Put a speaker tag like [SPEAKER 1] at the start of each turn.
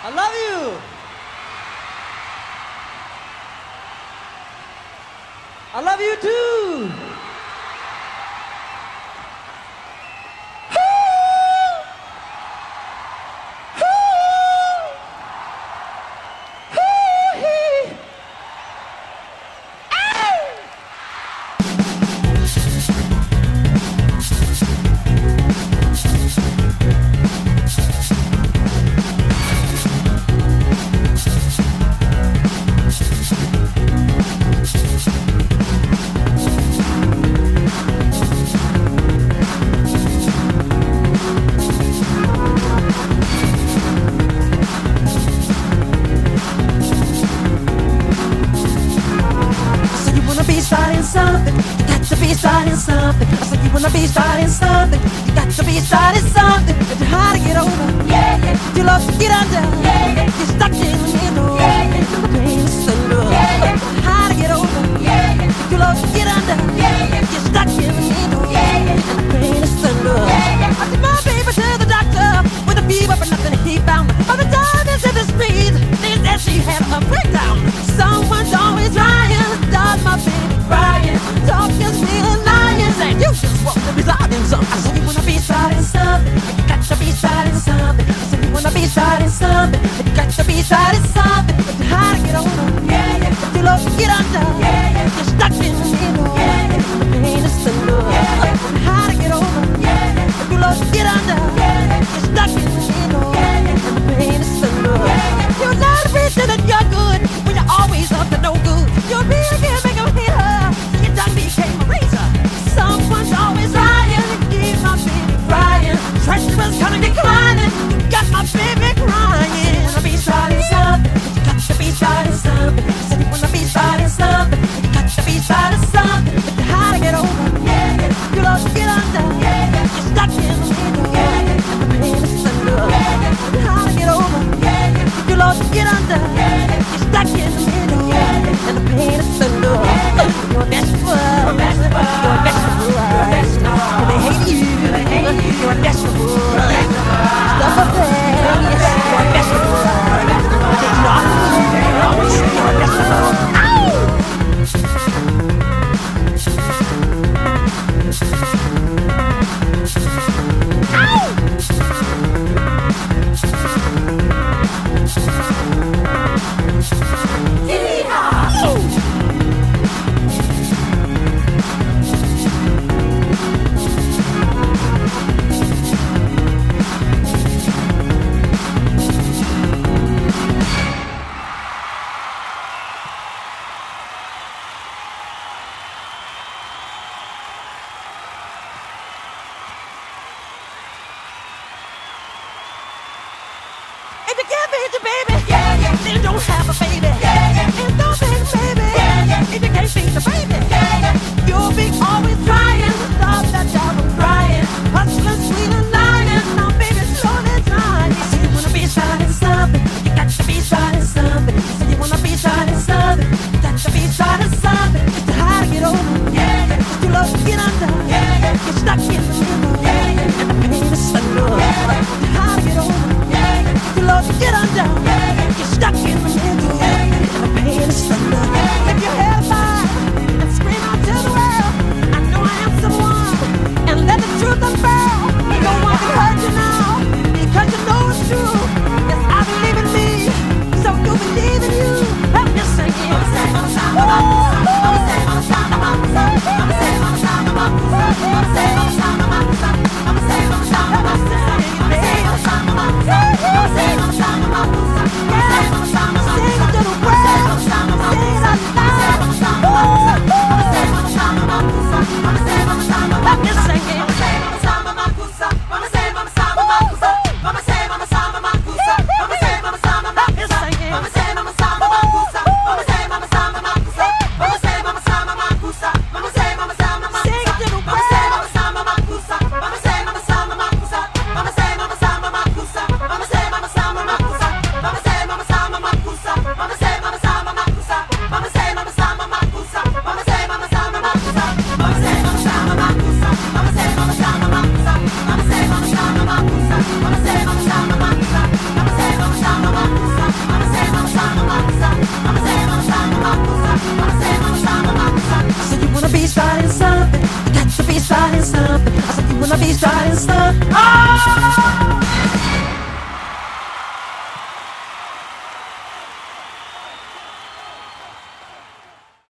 [SPEAKER 1] I love you. I love you too.
[SPEAKER 2] Something, you got to be starting something. I said you wanna be starting something. You got to be starting something. It's hard to get over. Yeah, yeah. You love to get under. Yeah, yeah. You're stuck in the middle. Yeah, yeah. The pain is under. Yeah, yeah. Hard to get over. Yeah, yeah. You love to get under. Yeah, yeah. You're stuck in the middle. Yeah, yeah. And the pain is under. Yeah, yeah. I took my baby to the doctor with a fever, but nothing he found. By the time into the street, they said she had a breakdown. Someone's always trying. Does my baby crying? Talking, feeling, lying, and you just want to be starting something. I said you wanna be starting something. You got to be starting something. I said you wanna be starting something. You got to be starting something. But you hard to get over. Yeah, yeah. But you love to get under. Yeah, yeah. You're stuck in the middle. Yeah, yeah. The pain is under. Yeah, yeah. But hard to get over. Yeah, yeah. But you love to get under. Yeah, yeah. You're stuck in the middle. Yeah, yeah. And the pain is under. Yeah, yeah. You're not pretending you're good when you're always up to no good. You're real, can't make them hit her. So your tongue became a razor. Someone's always lying to keep my baby crying. Treacherous kind of declining. You got my baby crying. You wanna be starting something. You got to be starting something. Said you wanna be starting something. You got to be starting something. But you hard to get over. Yeah, yeah. You love to get under. Yeah, yeah. You're stuck in the middle. Yeah, yeah. And the pain is under. Yeah, yeah. You hard to get over. Yeah, yeah. You love to get under. Yeah, yeah. You're stuck in the middle. Yeah, yeah. And the pain is under. You're a vegetable. You're a vegetable. You're a vegetable. You're a vegetable. And they hate you. They hate you. You're a vegetable. Stuff up there. You're a vegetable. They knock you. You're a vegetable. If you can't feed your baby, yeah, yeah, then don't have a baby. Yeah, yeah. And don't feed the baby. Yeah, yeah. If you can't feed the baby, yeah, yeah. You'll be always trying to stop that child from crying. Hustling, squealing, lying. Now baby, slowly trying. So you wanna be starting something. You got to be starting something. So you wanna be starting something. You got to be starting something. It's hard to get over. Yeah, yeah. You love to get under. Yeah, yeah. You're stuck in the middle. Yeah, yeah. And the pain is under. Yeah, yeah. It's hard to get over. You love to get under. Yeah, yeah. You're stuck in the middle. Yeah, yeah. And the pain is under. Yeah, yeah. If your head high and scream out to the world, I know I am someone. be starting something. You got to be starting something. I said you wanna be starting something. Oh!